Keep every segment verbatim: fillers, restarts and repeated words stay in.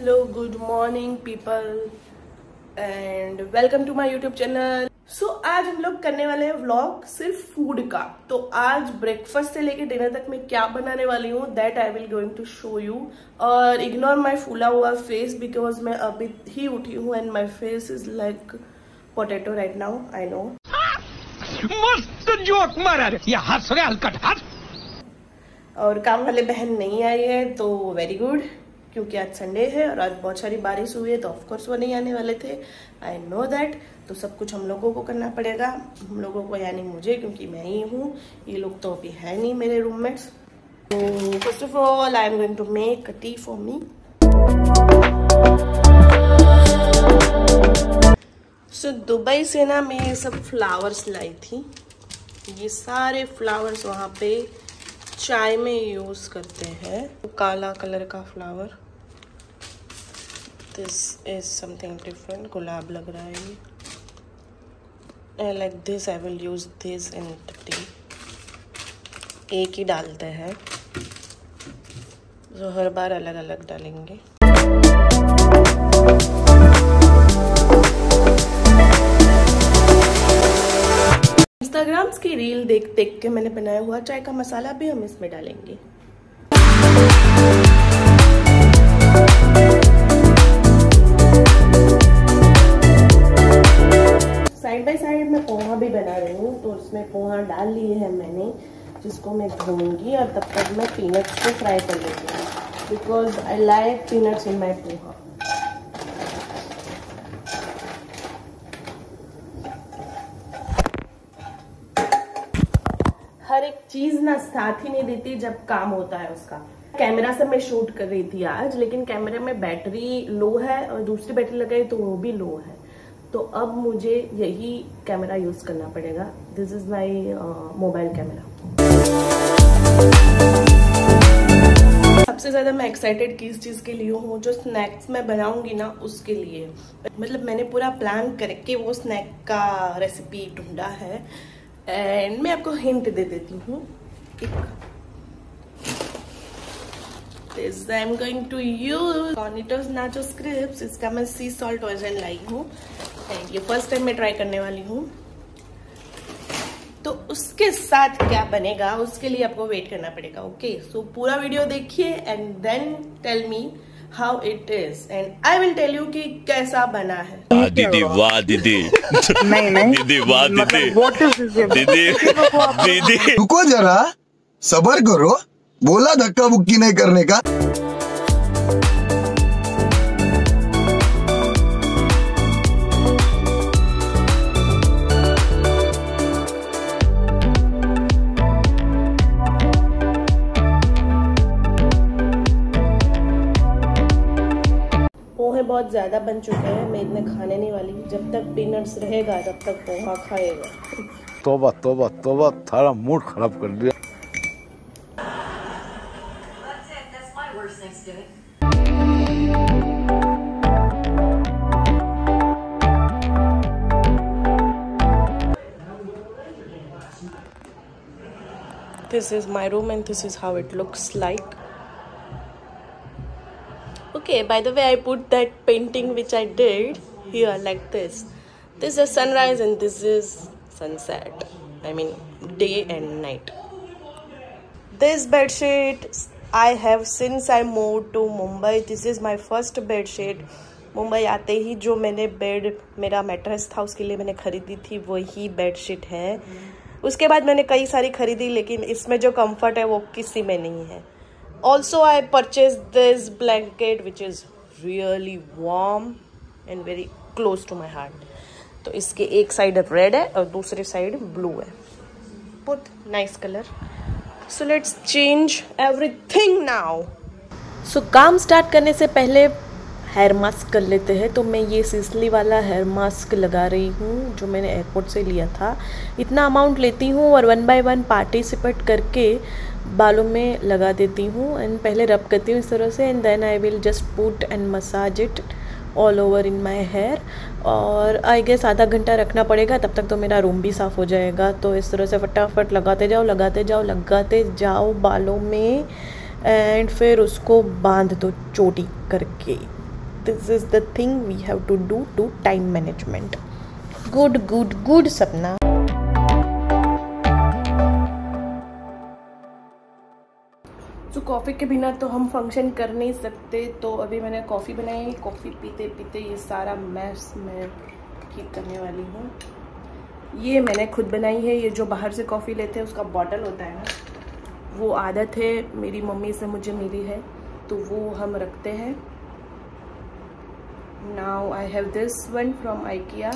Hello good morning people and welcome to my YouTube channel. So आज हम लोग करने वाले हैं व्लॉग सिर्फ फूड का। तो आज ब्रेकफास्ट से लेके डिनर तक मैं क्या बनाने वाली हूँ that I will going to show you. और इग्नोर माय फूला हुआ फेस बिकॉज मैं अभी ही उठी हूँ and my face is like potato right now. I know मस्त जोक मारा रे, ये हंस रहे हलकट हंस। और काम वाले बहन नहीं आई है तो वेरी गुड, क्योंकि आज संडे है और आज बहुत सारी बारिश हुई है तो ऑफकोर्स वो नहीं आने वाले थे। I know that. तो सब कुछ हम लोगों को करना पड़ेगा, हम लोगों को यानी मुझे, क्योंकि मैं ही हूँ, ये लोग तो अभी है नहीं मेरे रूममेट्स। तो first of all I am going to make a tea for me. So Dubai से ना मैं ये सब फ्लावर्स लाई थी। ये सारे फ्लावर्स वहाँ पे चाय में यूज करते हैं। काला कलर का flower, this is something different, गुलाब लग रहा है ये। I like this, I will use this in tea. एक ही डालते हैं तो हर बार अलग अलग डालेंगे। इंस्टाग्राम्स की रील देख देख के मैंने बनाया हुआ चाय का मसाला भी हम इसमें डालेंगे। साइड बाय साइड मैं पोहा भी बना रही हूँ, तो उसमें पोहा डाल लिए हैं मैंने, जिसको मैं धोऊंगी और तब तक मैं पीनट्स को फ्राई कर लेती हूँ because I like peanuts in my poha. हर एक चीज ना साथ ही नहीं देती जब काम होता है उसका। कैमरा से मैं शूट कर रही थी आज, लेकिन कैमरे में बैटरी लो है और दूसरी बैटरी लगाई तो वो भी लो है, तो अब मुझे यही कैमरा यूज करना पड़ेगा। This is my mobile camera. सबसे ज्यादा मैं एक्साइटेड किस चीज के लिए हूँ, जो स्नैक्स मैं बनाऊंगी ना उसके लिए। मतलब मैंने पूरा प्लान करके वो स्नैक का रेसिपी ढूंढा है एंड मैं आपको हिंट दे देती हूँ। This I am going to use Cornitos Nacho Crisps। इसका मैं सी सॉल्ट वर्जन लाई हूँ एंड ये फर्स्ट टाइम मैं ट्राई करने वाली हूँ। तो उसके साथ क्या बनेगा उसके लिए आपको वेट करना पड़ेगा। ओके, सो पूरा वीडियो देखिए and then tell me how it is and I will tell you कि कैसा बना है। दीदी वाह दीदी, नहीं नहीं दीदी वाह दीदी, दीदी दीदी रुको जरा, सबर करो, बोला धक्का बुक्की नहीं करने का। पोहे बहुत ज्यादा बन चुके हैं, मैं इतने खाने नहीं वाली। जब तक पीनट्स रहेगा तब तक पोहा खाएगा। तोबा तोबा तोबा, थारा मूड खराब कर दिया। This is my room and this is how it looks like. Okay, by the way, I put that painting which I did here like this. This is sunrise and this is sunset. I mean day and night. This bed sheet I have since I moved to Mumbai. This is my first bed sheet. Mumbai आते ही जो मैंने bed, मेरा mattress था उसके लिए मैंने खरीदी थी, वही बेड शीट है। उसके बाद मैंने कई सारी खरीदी, लेकिन इसमें जो कंफर्ट है वो किसी में नहीं है। Also I purchase this blanket which is really warm and very close to my heart. तो इसके एक साइड रेड है और दूसरी साइड ब्लू है। बहुत nice colour. So let's change everything now. So काम स्टार्ट करने से पहले हेयर मास्क कर लेते हैं। तो मैं ये सिसली वाला हेयर मास्क लगा रही हूँ जो मैंने एयरपोर्ट से लिया था। इतना अमाउंट लेती हूँ और वन बाय वन पार्टिसिपेट करके बालों में लगा देती हूँ एंड पहले रब करती हूँ इस तरह से and then I will just put and massage it all over in my hair. और आई गेस आधा घंटा रखना पड़ेगा, तब तक तो मेरा रूम भी साफ़ हो जाएगा। तो इस तरह से फटाफट लगाते जाओ लगाते जाओ लगाते जाओ बालों में एंड फिर उसको बांध दो चोटी करके। This is the thing we have to do to time management. Good, good, good, Sapna. तो कॉफ़ी के बिना तो हम फंक्शन कर नहीं सकते, तो अभी मैंने कॉफ़ी बनाई। कॉफ़ी पीते पीते ये सारा मैस मैं ठीक करने वाली हूँ। ये मैंने खुद बनाई है। ये जो बाहर से कॉफ़ी लेते हैं उसका बॉटल होता है ना, वो आदत है मेरी मम्मी से मुझे मिली है, तो वो हम रखते हैं। Now I have this one from IKEA.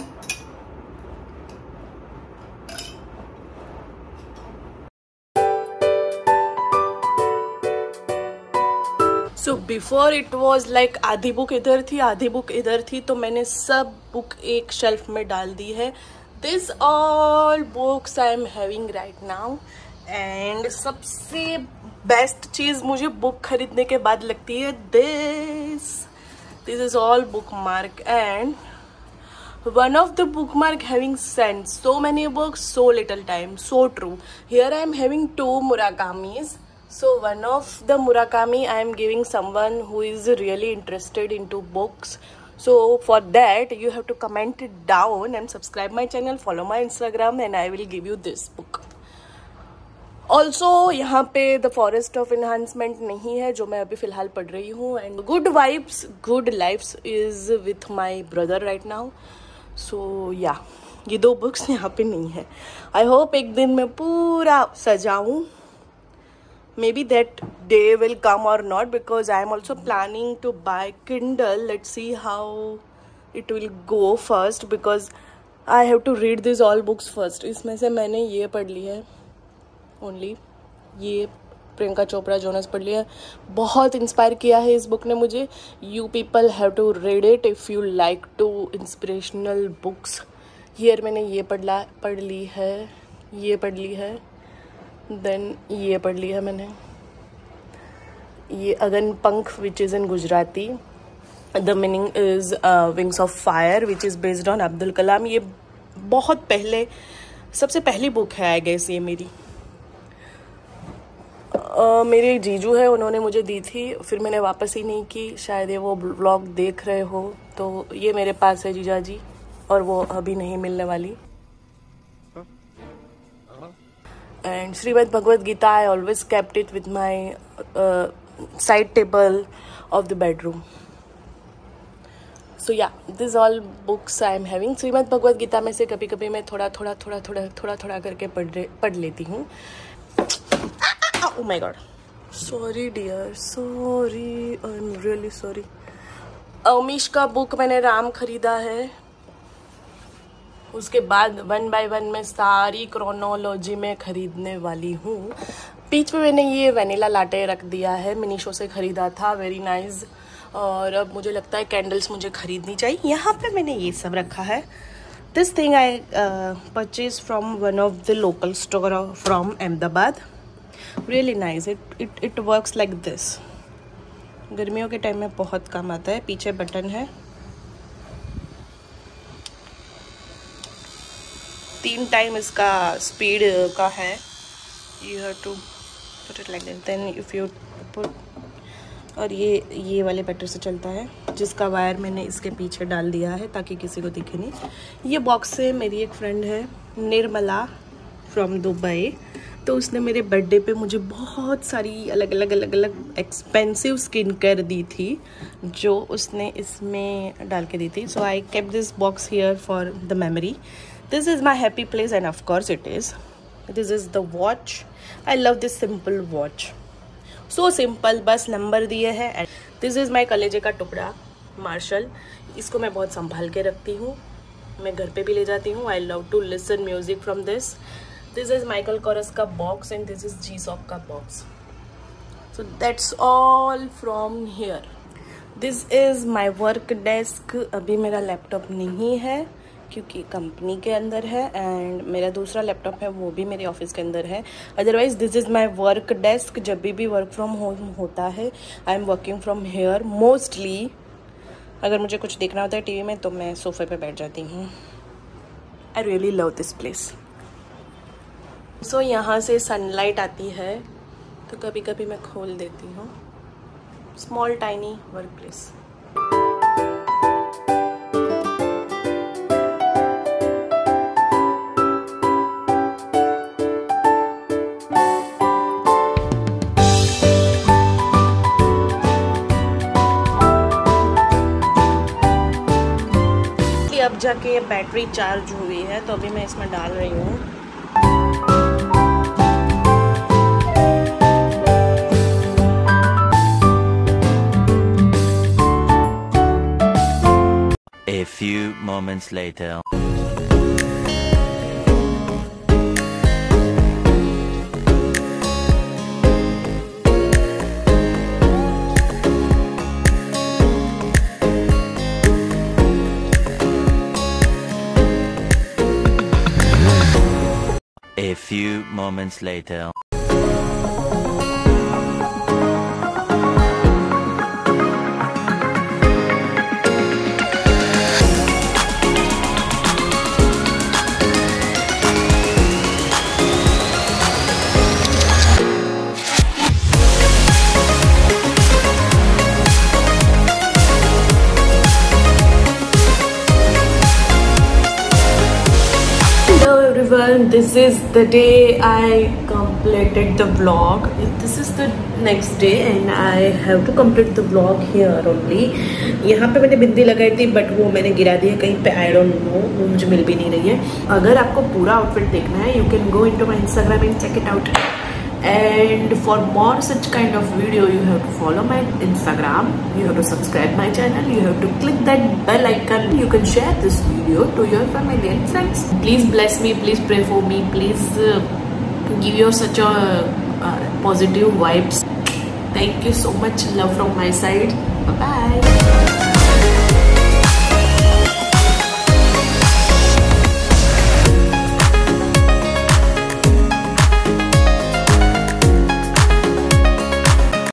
So before it was like आधी बुक इधर थी आधी बुक इधर थी, तो मैंने सब बुक एक शेल्फ में डाल दी है। This all books I am having right now. And सबसे बेस्ट चीज़ मुझे बुक खरीदने के बाद लगती है this this is all bookmark, and one of the bookmark having sent so many books so little time. So true. Here I am having two Murakamis. So one of the Murakami I am giving someone who is really interested into books. So for that you have to comment it down and subscribe my channel, follow my Instagram, and I will give you this book. Also यहाँ पे The Forest of Enhancement नहीं है जो मैं अभी फ़िलहाल पढ़ रही हूँ, and Good Vibes Good Lives is with my brother right now. So yeah, ये दो बुक्स यहाँ पे नहीं है। I hope एक दिन मैं पूरा सजाऊँ। Maybe that day will come or not, because I am also planning to buy Kindle. Let's see how it will go first, because I have to read these all books first. इसमें से मैंने ये पढ़ ली है only, ये Priyanka Chopra Jonas पढ़ लिया। बहुत इंस्पायर किया है इस बुक ने मुझे। You people have to read it if you like to inspirational books. Here मैंने ये पढ़ ला पढ़ ली है ये पढ़ ली है देन ये पढ़ ली है मैंने ये Agan Pankh which is in Gujarati. The meaning is wings of fire which is based on Abdul Kalam. ये बहुत पहले सबसे पहली बुक है आई गेस ये मेरी। Uh, मेरे जीजू है, उन्होंने मुझे दी थी, फिर मैंने वापस ही नहीं की। शायद ये वो ब्लॉग देख रहे हो, तो ये मेरे पास है जीजा जी, और वो अभी नहीं मिलने वाली। And Shrimad Bhagavad Gita I always kept it with my side table of the bedroom. So yeah this all books I am having. Shrimad Bhagavad Gita में से कभी कभी मैं थोड़ा थोड़ा थोड़ा थोड़ा थोड़ा थोड़ा करके पढ़ पढ़ लेती हूँ। Oh my god, sorry dear, sorry, I'm really sorry. Amish का बुक मैंने राम खरीदा है, उसके बाद वन बाय वन में सारी क्रोनोलॉजी में खरीदने वाली हूँ। बीच में मैंने ये वनीला लाटे रख दिया है, मिनीशो से खरीदा था, वेरी नाइस। और अब मुझे लगता है कैंडल्स मुझे खरीदनी चाहिए। यहाँ पे मैंने ये सब रखा है। This thing I purchase from one of the local store from Ahmedabad. Really nice. It it it works like this. गर्मियों के टाइम में बहुत काम आता है। पीछे बटन है, तीन टाइम इसका स्पीड का है। You have to put it like this, then if you put, और ये ये वाले बैटर से चलता है, जिसका वायर मैंने इसके पीछे डाल दिया है ताकि किसी को दिखे नहीं। ये बॉक्स से मेरी एक फ्रेंड है निर्मला फ्रॉम दुबई, तो उसने मेरे बर्थडे पे मुझे बहुत सारी अलग अलग अलग अलग एक्सपेंसिव स्किन केयर दी थी, जो उसने इसमें डाल के दी थी। So I kept this box here for the memory. This is my happy place and of course it is. This is the watch. I love this simple watch, so simple, बस number दिए हैं। And this is माई कलेजे का टुकड़ा martial. इसको मैं बहुत संभाल के रखती हूँ, मैं घर पे भी ले जाती हूँ। I love to listen music from this. This is Michael Kors का box and this is G Shock का box. So that's all from here. This is my work desk. अभी मेरा लैपटॉप नहीं है क्योंकि कंपनी के अंदर है, एंड मेरा दूसरा लैपटॉप है वो भी मेरे ऑफिस के अंदर है। Otherwise this is my work desk. जब भी भी वर्क फ्रॉम होम होता है I am working from here mostly. अगर मुझे कुछ देखना होता है टीवी में तो मैं सोफे पे बैठ जाती हूँ। I really love this place. So यहाँ से सनलाइट आती है तो कभी कभी मैं खोल देती हूँ। Small tiny work place. अब जाके ये बैटरी चार्ज हुई है, तो अभी मैं इसमें डाल रही हूँ। A few moments later. A few moments later. This is the day I completed the vlog. This is the next day and I have to complete the vlog here only. यहाँ पे मैंने बिंदी लगाई थी बट वो मैंने गिरा दी है कहीं पे, I don't know, वो मुझे मिल भी नहीं रही है। अगर आपको पूरा आउटफिट देखना है, you can go into my Instagram and check it out. And for more such kind of video, you have to follow my Instagram, you have to subscribe my channel, you have to click that bell icon. You can share this video to your family and friends. Please bless me, please pray for me, please uh, give your such a uh, positive vibes. Thank you so much, love from my side. Bye bye.